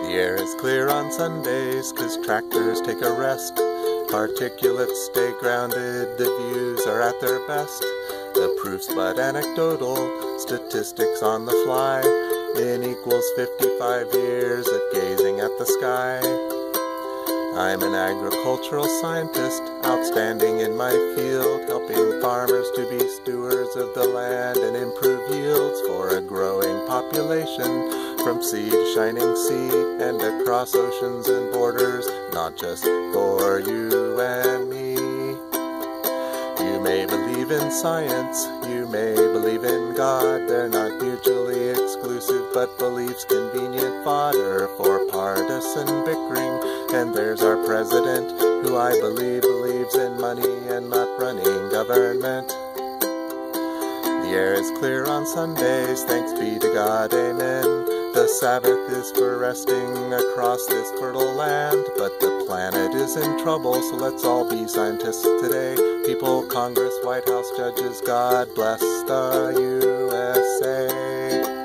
The air is clear on Sundays, 'cause tractors take a rest. Particulates stay grounded, the views are at their best. The proof's but anecdotal, statistics on the fly. N equals 55 years of gazing at the sky. I'm an agricultural scientist, outstanding in my field, helping farmers to be stewards of the land and improve yields for a growing population, from sea to shining sea and across oceans and borders, not just for you and me. You may believe in science, you may believe in God, they're not mutually exclusive, but beliefs convenient fodder for partisan bickering. And there's our president, who I believe believes in money and not running government. The air is clear on Sundays, thanks be to God, amen. The Sabbath is for resting across this fertile land, but the planet is in trouble, so let's all be scientists today. People, Congress, White House, judges, God bless the USA.